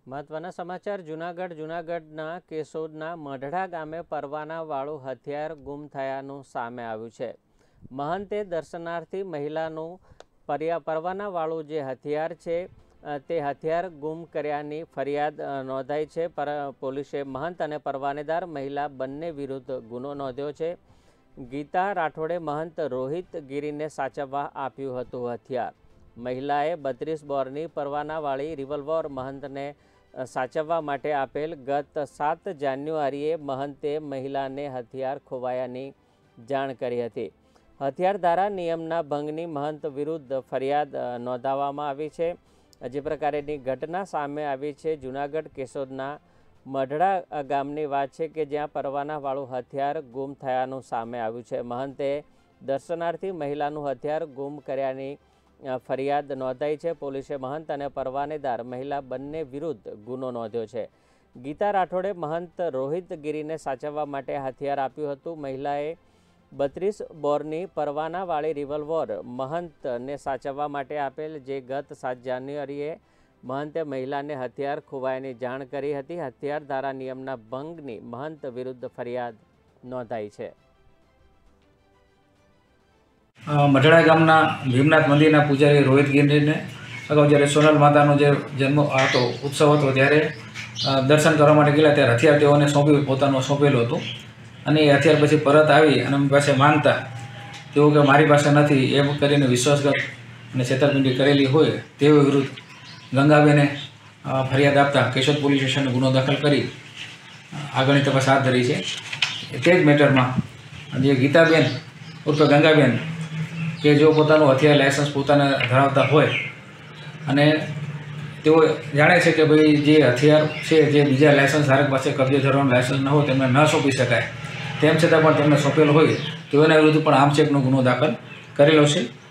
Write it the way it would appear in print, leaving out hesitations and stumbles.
મહત્વના સમાચાર જૂનાગઢના કેશોદના મઢડા ગામે પરવાનાવાળું હથિયાર ગુમ થયાનું સામે આવ્યું છે। મહંતે દર્શનાર્થી મહિલાનું પરવાનાવાળું જે હથિયાર છે તે હથિયાર ગુમ કર્યાની ફરિયાદ નોંધાઈ છે। પોલીસે મહંત અને પરવાનેદાર મહિલા બંને વિરુદ્ધ ગુનો નોંધ્યો છે। ગીતા રાઠોડે મહંત રોહિત ગીરીને સાચવવા આપ્યું હતું હથિયાર। મહિલાએ 32 બોરની પરવાનાવાળી રિવોલ્વર મહંતને સાચવવા માટે આપેલ। ગત 7 જાન્યુઆરીએ મહંતે મહિલાને હથિયાર ખોવાયાની જાણ કરી હતી। હથિયાર ધારા નિયમના ભંગની મહંત વિરુદ્ધ ફરિયાદ નોંધાવવામાં આવી છે। જે પ્રકારેની ઘટના સામે આવી છે જૂનાગઢ કેશોદના મઢડા ગામની વાત છે કે જ્યાં પરવાનાવાળું હથિયાર ગુમ થયાનું સામે આવ્યું છે। મહંતે દર્શનાર્થી મહિલાનું હથિયાર ગુમ કર્યાની ફરિયાદ નોંધાઈ છે। પોલીસે મહંત અને પરવાનેદાર મહિલા બંને વિરુદ્ધ ગુનો નોંધ્યો છે। ગીતા રાઠોડે મહંત રોહિત ગીરીને સાચવવા માટે હથિયાર આપ્યું હતું। મહિલાએ 32 બોરની પરવાનાવાળી રિવોલ્વર મહંતને સાચવવા માટે આપેલ। જે ગત 7 જાન્યુઆરીએ મહંતે મહિલાને હથિયાર ખોવાયાની જાણ કરી હતી। હથિયાર ધારા નિયમના ભંગની મહંત વિરુદ્ધ ફરિયાદ નોંધાઈ છે। મઢડા ગામના ભીમનાથ મંદિરના પૂજારી રોહિત ગીરીને અગાઉ જ્યારે સોનલ માતાનો જે જન્મ હતો ઉત્સવ હતો ત્યારે દર્શન કરવા માટે ગયેલા ત્યારે હથિયાર તેઓને પોતાનું સોંપેલું હતું અને એ હથિયાર પછી પરત આવી અને એમની પાસે માંગતા તેઓ કે મારી પાસે નથી એમ કરીને વિશ્વાસઘાત અને છેતરપિંડી કરેલી હોય તેઓ વિરુદ્ધ ગંગાબેને ફરિયાદ આપતા કેશોદ પોલીસ સ્ટેશને ગુનો દાખલ કરી આગળની તપાસ હાથ ધરી છે। તે જ મેટરમાં જે ગીતાબેન ઉર્ફે ગંગાબેન કે જો પોતાનું હથિયાર લાયસન્સ પોતાને ધરાવતા હોય અને તેઓ જાણે છે કે ભાઈ જે હથિયાર છે જે બીજા લાયસન્સ ધારક પાસે કબજે ધરવાનું લાયસન્સ ન હોય તેમને ન સોંપી શકાય, તેમ છતાં પણ તેમને સોંપેલો હોય તેઓના વિરુદ્ધ પણ આમચેકનો ગુનો દાખલ કરેલો છે।